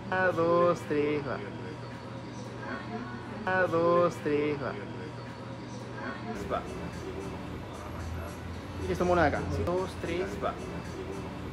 1, 2, 3, va. 1, 2, 3, va. Va. Esto mono de acá. 2, 3, va.